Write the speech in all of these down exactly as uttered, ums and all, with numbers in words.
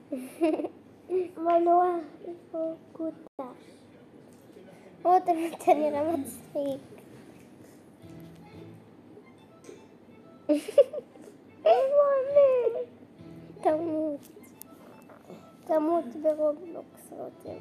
מנוע, איפה קוטה? או, תמיד אתה נראה מצחיק. איפה אני? תמות. תמות ברובלוקס רותם.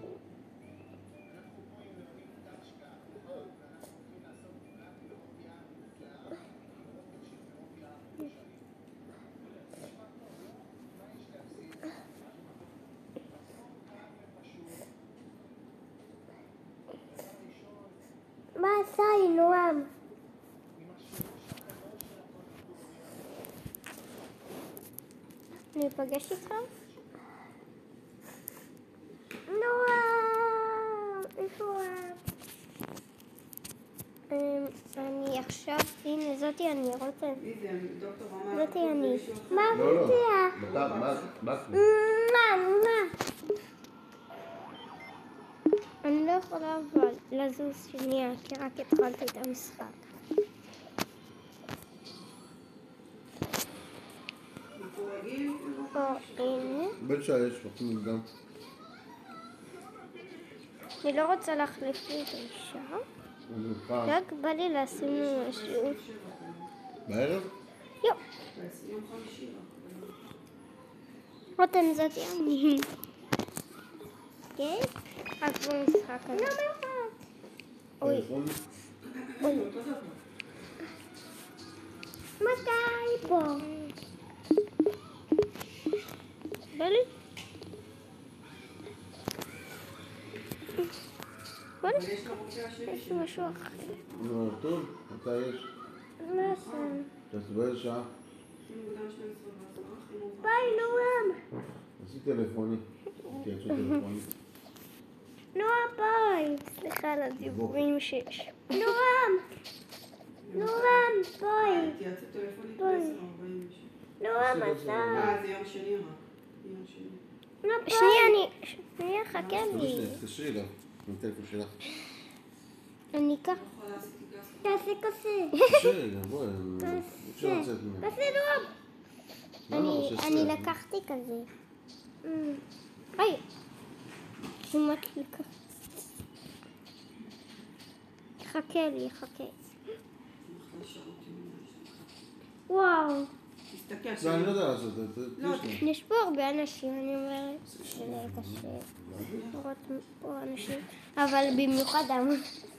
מה עשה לי, נועם? אני אפגש איתך? נועם! איפה את? אני עכשיו, הנה זאתי אני רוצה. זאתי אני. מה מפתיע? מה? מה? אני לא יכולה אבל לזוז שנייה, כי רק התחלתי את המשחק. או, הנה. בן שעה יש פחים גם. אני לא רוצה להחליף לי את האישה. רק בא לי לשים משהו. בערב? יו. רותם זאתי אני. כן? רק במשחק הזה. לא מלכת. אוי. אוי. מתי פה? בא לי? בא לי? יש משהו אחר. נו, טוב, מתי יש? מה שם? תסבר שעה. ביי, נועם. עשי טלפוני. תייצאו טלפוני. נועם, ביי. סליחה על הדיבורים שיש. נועם. נועם, ביי. תייצאו טלפוני ביי. נועם, אתה. אה, זה יום שני רק. יום שני. שנייה, אני... שנייה, חכה לי. תקשרי לה, עם טלפון שלך. אני אקח. תעשה כזה. תקשרי לה, בואי. אפשר לצאת ממנו. תעשה נועם. אני לקחתי כזה. היי. כמעט לקחתי. חכה לי, חכה. וואו. תסתכל. לא, אני לא יודע לעשות את זה. יש פה הרבה אנשים, אני אומרת שזה קשה לראות פה אנשים, אבל במיוחד עמוד.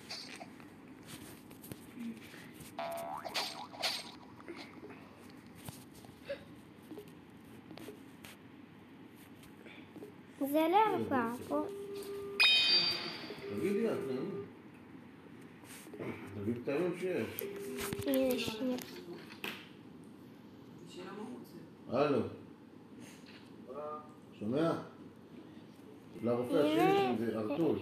זה לארבע פה. תגידי את, תגיד את היום שיש. הנה שנייה. הלו. שומע? לרופא השני זה ארתור.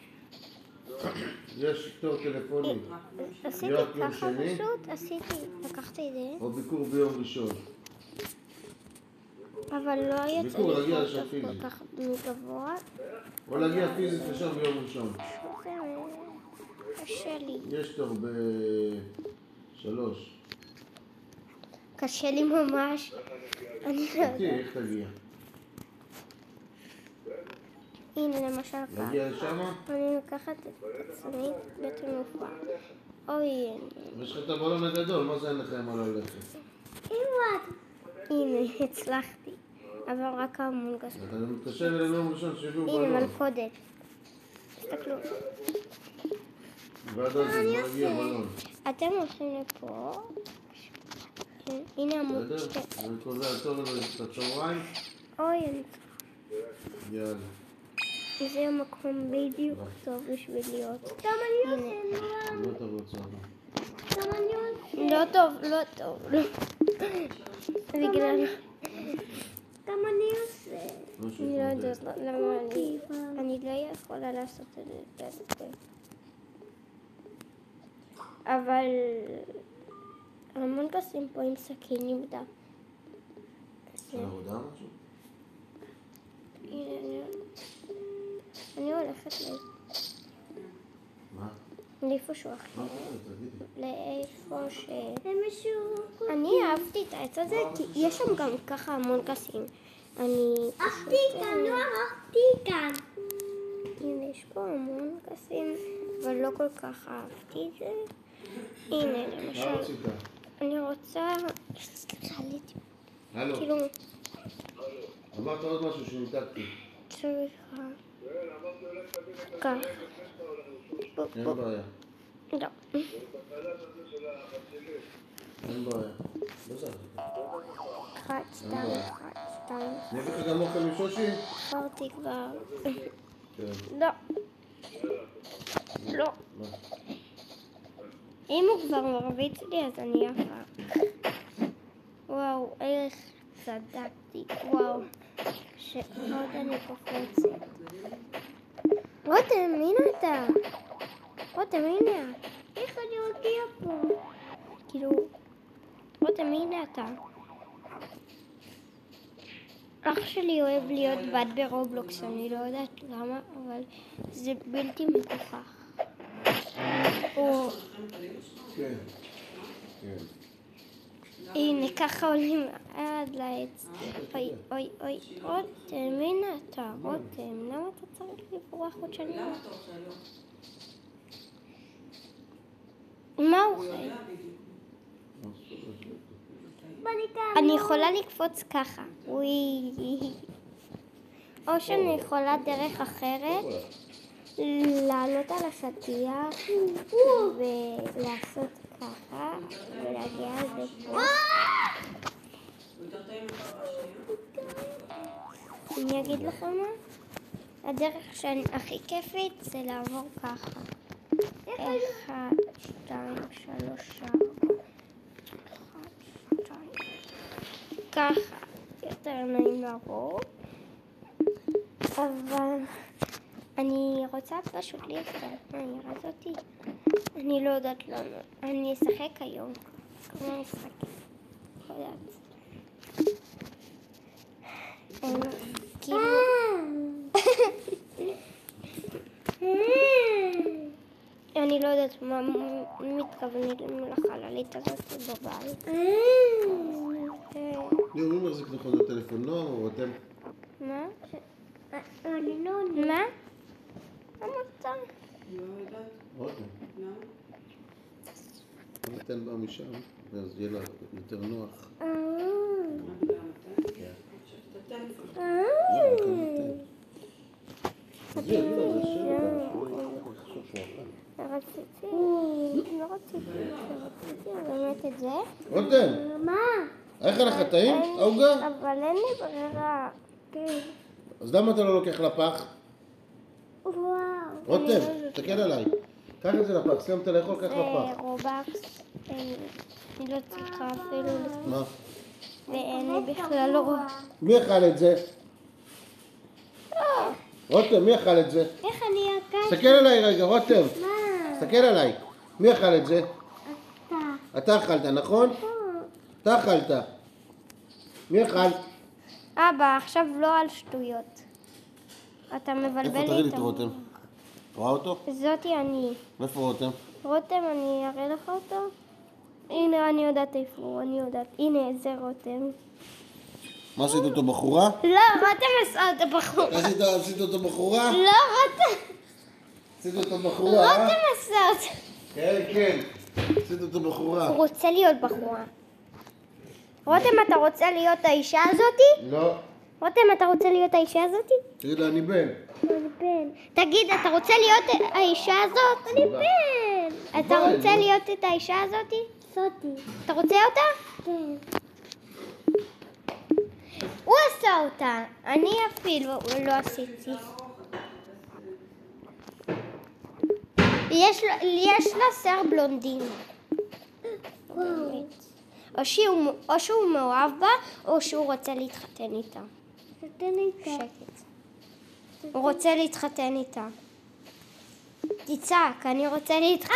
יש תור טלפוני. עשיתי ככה פשוט, עשיתי, לקחתי את זה. או ביקור ביום ראשון. אבל לא יצא ביקור להגיע לי לשם פיזית. כל כך מגבוה. או להגיע פיזית לשם ביום ראשון. קשה לי. יש תור בשלוש. קשה לי ממש. אני לא תראי, יודעת. איך תגיע? הנה למשל ככה. להגיע לשמה? אני לוקחת את עצמי בית תעופה. אוי, יש לך את הבלון הגדול, מה זה אין לכם על הלכת? הנה, הצלחתי. אבל רק המונגס. אתה מתקשר אלינו יום ראשון שהביאו בלון. הנה מלכודת. תסתכלו. ועד אז זה לא הגיע בלון. אתם הולכים לפה. הנה עמוד בסדר? שתי. אני קובע טוב את הצהריים. אוי, אני... יאללה. זה המקום בדיוק טוב בשביל להיות. גם אני עושה, לא טוב לצהריים. גם אני עושה. לא טוב, לא טוב. בגלל... גם אני עושה. אני לא יודעת למה אני... אני לא יכולה לעשות את זה. אבל... המון קסים פה עם סכינים דה. יש לך עבודה משהו? הנה, אני הולכת ל... מה? לאיפשהו אחר. מה קורה? תגידי. לאיפה ש... אני אהבתי את העץ הזה, כי יש שם גם ככה המון קסים. אני... אהבתי כאן, לא אהבתי כאן. הנה, יש פה המון כסים, אבל לא כל כך אהבתי את זה. הנה, מה למשל, רצית? אני רוצה... סליחה, עליתי. הלו, כאילו, אמרת עוד משהו שניתקתי. סליחה. ככה. אין בעיה. לא. אין בעיה. בסדר. אחת, שתיים, אחת, שתיים. אני אביא לך גם אוכל משושי? עברתי כבר. כן. לא. לא. מה? אם הוא כבר מרביץ לי, אז אני עפה. וואו, איך צדקתי. וואו. שעוד אני קופצת. רותם, הנה אתה. רותם, הנה. איך אני מגיע פה? כאילו, רותם, הנה אתה. אח שלי אוהב להיות בת ברובלוקס, אני לא יודעת למה, אבל זה בלתי מגוחך. או, כן. כן. הנה, ככה עולים עד לעץ. אוי, אוי, אוי, רותם, הנה אתה, רותם, למה אתה צריך לברוח עוד שנים? למה אתה אוכל לא? מה הוא הוא אוכל? יודע בדיוק. אני יכולה לקפוץ ככה. וואי. או שאני יכולה דרך אחרת לעלות על השטיח ולעשות ככה ולהגיע על זה פה. הוא יותר טעים לך בשנייה? אני אגיד לכם מה? הדרך שהכי כיפית זה לעבור ככה. אחד, שתיים, שלוש, ארבע. אחד, שתיים. ככה. יותר נעים לעבור. אבל אני רוצה פשוט להסתכל. מה, היא רז אותי? אני לא יודעת למה. אני אשחק היום. כמו משחק. לא יודעת. כאילו... אני לא יודעת מה מתכוונת לחללית הזאת בבית. ליאור, מי מחזיק לך את הטלפון? נועם או רותם? מה? אני לא... מה? אמרת? לא יודעת. רותם. למה? רותם בא משם, ואז יהיה לה יותר נוח. מה בגלל מתי? כן. את הטלפון. לא, כאן רותם. אז יהיה, לא, זה שלך. רציתי, לא רציתי, רציתי באמת את זה. רותם, מה? איך לך טעים? העוגה? אבל אין לי ברירה. כן. אז למה אתה לא לוקח לפח? וואו. רותם, תסתכל עליי. קח את זה לפח, סיימת לאכול, קח זה לפח. רובקס, אני לא צריכה אפילו, מה? ואין לי בכלל לא רואה. מי אכל את זה? רותם, מי אכל את זה? איך אני אקח? תסתכל עליי רגע, רותם. מה? תסתכל עליי. מי אכל את זה? אתה. אתה אכלת, נכון? אתה אכלת. מי אכל? אבא, עכשיו לא על שטויות. אתה מבלבל איפה לי תראי לי את את רותם? רואה אותו? זאתי אני. איפה רותם? רותם, אני אראה לך אותו. הנה, אני יודעת איפה הוא, אני יודעת. הנה, זה רותם. מה עשית אותו בחורה? לא, רותם עשה אותו בחורה. עשית, עשית אותו בחורה? לא, רותם. עשית אותו בחורה, אה? רותם עשה אותו. כן, כן. עשית אותו בחורה. הוא רוצה להיות בחורה. רותם, אתה רוצה להיות האישה הזאתי? לא. רותם, אתה רוצה להיות האישה הזאתי? תגיד לה, אני בן. אני בן. תגיד, אתה רוצה להיות האישה הזאת? אני בן. אתה בן, רוצה נו. להיות את האישה הזאתי? זאתי. אתה רוצה אותה? כן. הוא עשה אותה. אני אפילו לא עשיתי. יש לו- יש לה שיער בלונדין. או שהוא, או שהוא מאוהב בה, או שהוא רוצה להתחתן איתה. תתן לי את שקט. הוא רוצה להתחתן איתה. תצעק, אני רוצה להתחתן.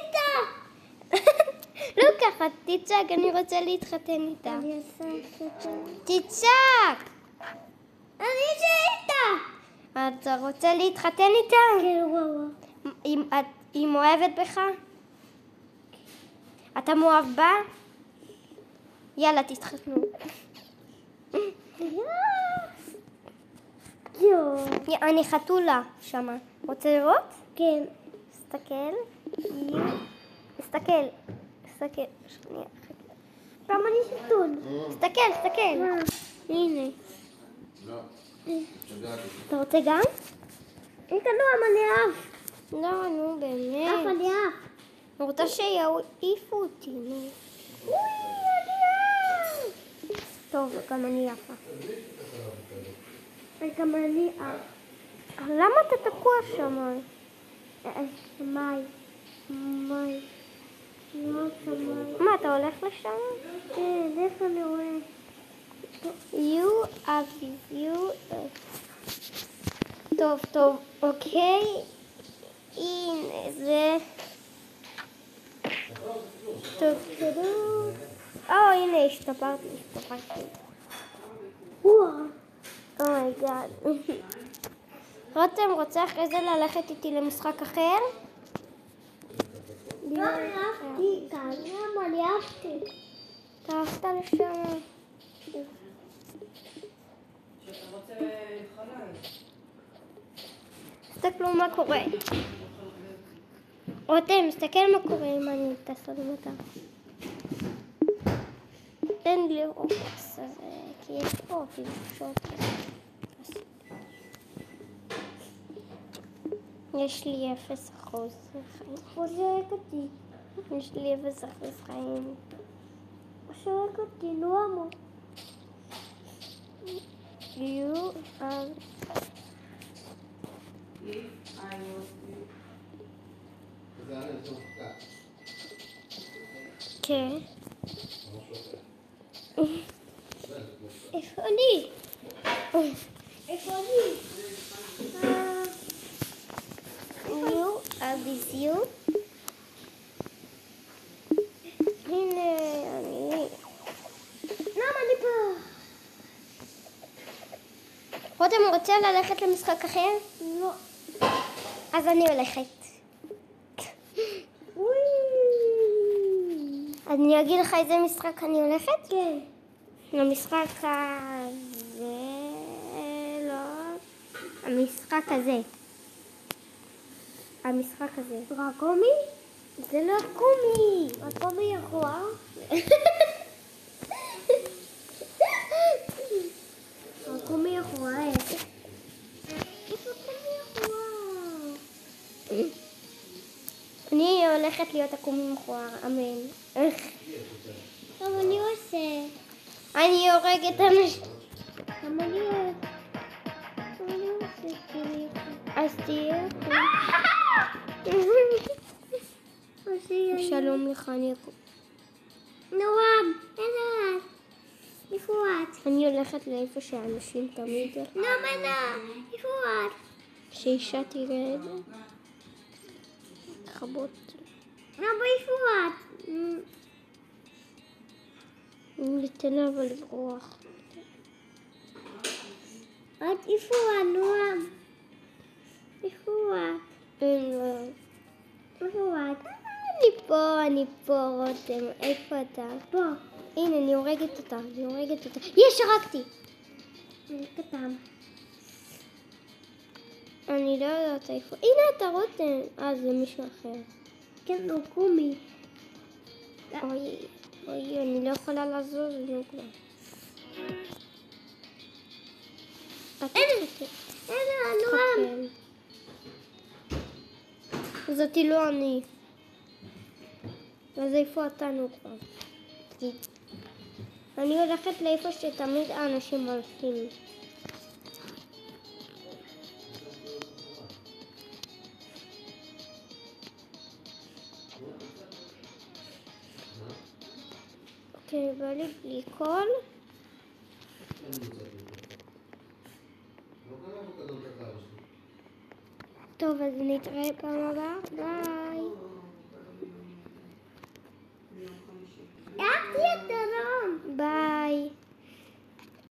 לא ככה, תצעק, אני רוצה להתחתן איתה. אני אעשה את תצעק! אני שאיתה! אתה רוצה להתחתן איתה? כן, וואו. היא, את, היא מאוהבת בך? אתה מאוהב בה? יאללה, תתחתנו. יואו. אני חתולה שמה. רוצה לראות? כן. תסתכל. יו. תסתכל. תסתכל. שנייה. גם אני חתול. תסתכל, תסתכל. מה? הנה. לא. שגעתי. אתה רוצה גם? אין כאן נועם, אני אף. לא, נו, אף באמת. אני אף. אני רוצה שיעיפו אותי, נו. אוי, אני אף. טוב, גם אני יפה. גם אני אף. למה אתה תקוע שם? שמאי. שמאי. לא שמאי. מה, אתה הולך לשם? כן, איפה אני רואה? You אבי, you... טוב, טוב, אוקיי. הנה, זה... טוב, טוב. או, הנה, השתפרתי, השתפרתי. וואו. אומייגאד. רותם, רוצה אחרי זה ללכת איתי למשחק אחר? לא אהבתי כאן. למה אני אהבתי? אתה הלכת לשם. שאתה רוצה חלל. תסתכלו מה קורה. רותם, תסתכל מה קורה אם אני טסה למטה. אין לי אופס, אז כי יש פה תלבושות. יש לי אפס אחוז חיים. הוא זורק אותי. יש לי אפס אחוז חיים. הוא זורק אותי, נועמו. You are... If I was you. זה היה לזה מפקד. כן. משהו אחר. איפה אני? איפה אני? You are this you? הנה אני. למה אני פה? רותם, רוצה ללכת למשחק אחר? לא. אז אני הולכת. וואי. אני אגיד לך איזה משחק אני הולכת? כן. למשחק הזה... לא... המשחק הזה. המשחק הזה. רקומי? זה לא קומי. רקומי יכולה? רקומי יכולה? איפה רקומי יכולה? אני הולכת להיות הקומי מכוער, אמן. איך? טוב, אני עושה. אני הורגת אנשים. גם אני עושה. אני עושה כאילו. אז תהיה. עושה. שלום לך, אני... נועם, אין את. איפה את? אני הולכת לאיפה שאנשים תמיד... נועם, אין את. איפה את? שאישה תראה את זה. תחבות. נועם, איפה את? ניתן לה אבל לברוח. את איפה את, נועם? איפה את? אין לה. איפה את? אני פה, אני פה, רותם. איפה אתה? פה. הנה, אני הורגת אותה, אני הורגת אותה. יש, הרגתי! אני קטן. אני לא יודעת איפה. הנה אתה, רותם. אה, זה מישהו אחר. כן, הוא קומי. אוי, אוי, אני לא יכולה לזוז, נו כבר. אין, אין, נועם. זאתי לא אני. אז איפה אתה, נו כבר? אני הולכת לאיפה שתמיד האנשים הולכים. אוקיי, בא לי בלי קול. טוב, אז נתראה פעם הבאה. ביי.